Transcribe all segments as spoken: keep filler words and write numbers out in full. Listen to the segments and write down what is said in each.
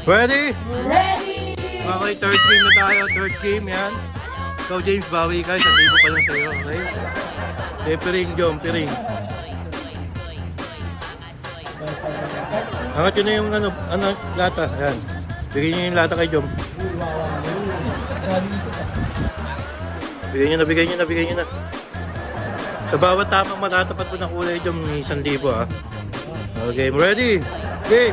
Ready? Ready! Okay, third game na tayo. Third game, yan. Ikaw, James, bawi ka. Isang libo pa lang sa'yo, okay? Okay, piring, Jom, piring. Angat yun na yung ano, ano, lata. Yan. Bigyan nyo yung lata kay Jom. Bigyan nyo na, bigyan nyo na, bigyan nyo na. Sa bawat tamang matatapat mo ng kulay, Jom, may isang libo, ha? Okay, ready? Game!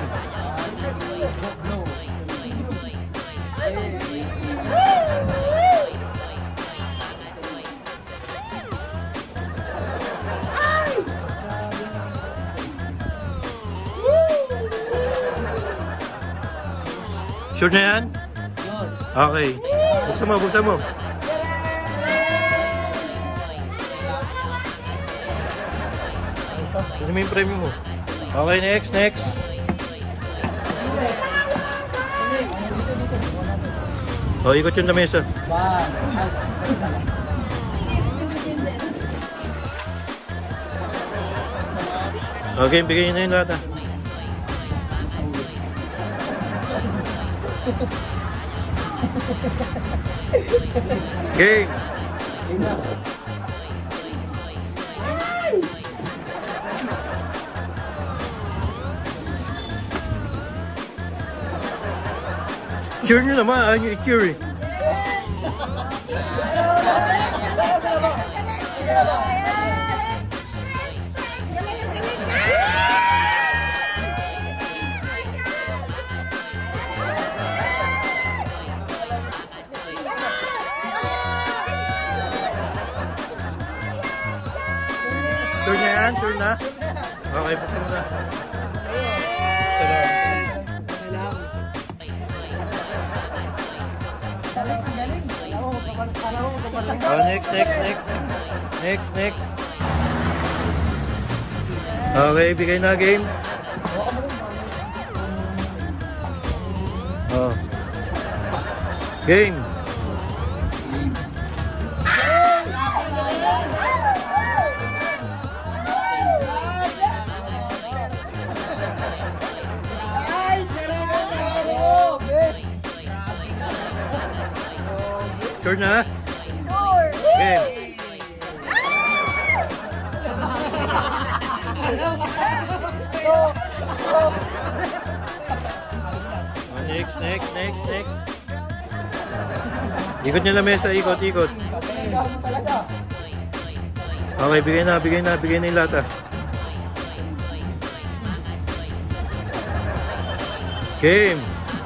Sure na yan? Okay. Buksan mo, buksan mo. Ano mo yung premium mo? Okay, next, next. O, oh, ikot yun na mesa. Okay, bigay nyo na yung lahat, ha. Game. Sure nyo naman, ayaw nyo i-cure eh. Sure na yan? Sure na? Okay, buksan mo na. Salamat. Oh, next, next, next. Next, next. Okay, bigay na game. Oh. Game. Sure na? Sure! Game. Oh, next, next, next, next. Ikot nyo lang mesa, ikot, ikot. Okay, bigay na, bigay na, bigay na yung lata. Game.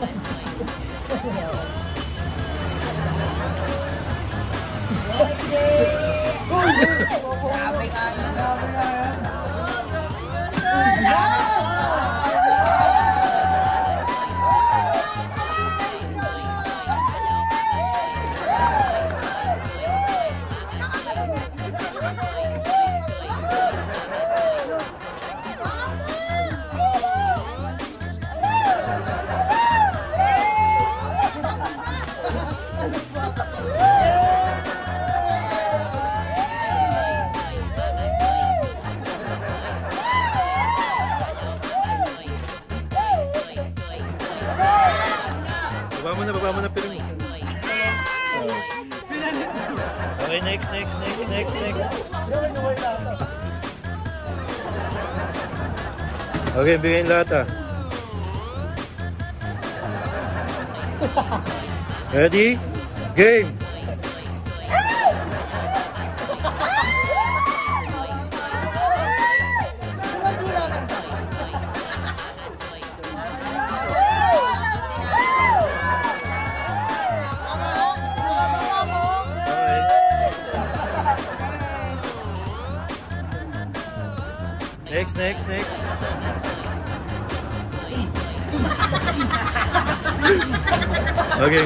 Baba mo na, baba mo na pero mo. Okay, next, next, next, next, next. Okay, bigyan lahat, ha. Ready? Game! Next, next, next. Okay.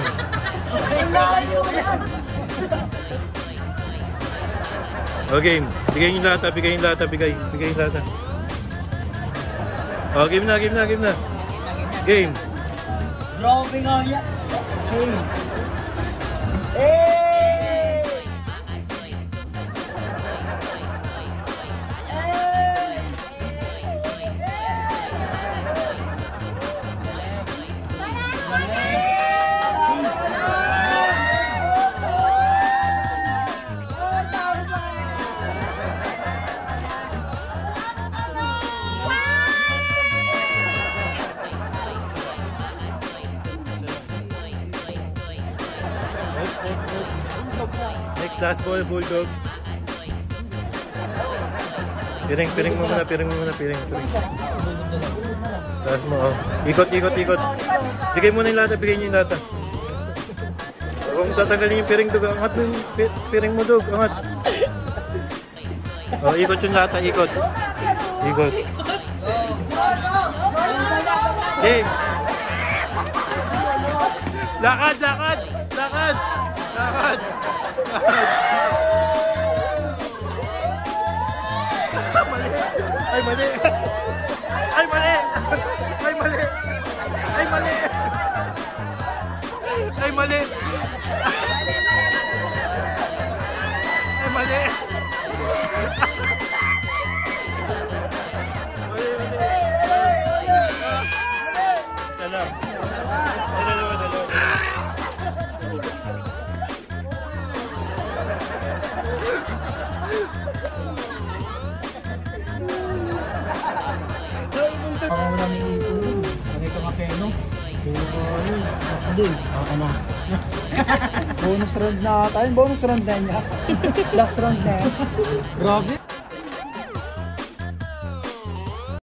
Okay. Bigay yung lata, bigay yung lata, bigay. Bigay yung lata. Oh, game na, game na, game na. Game. Dropping on ya. Game. Eh! Next, next, next. Next, last ball, bulldog. Piring, piring mo muna, piring mo muna, piring, piring. Last mo, oh. Ikot, ikot, ikot. Bigay mo na yung lata, bigay niyo yung lata. Kung tatanggalin yung piring, dug, angat mo yung pi- piring mo, dug, angat. Oh, ikot yung lata, ikot. Ikot. Game. Lakad, lakad, lakad, lakad, lakad. Mali. Ay, mali. Ay, mali. Ay, mali. Ay, mali. Ay, mali. Ay, mali. Mali, mali. Salam. Ay, dalawa, dalawa. Ako mo lang iipon dun. Pare ka nga peno. Hindi. Ako na. Bonus round na tayo. Bonus round na niya. Last round na yan. Grabe.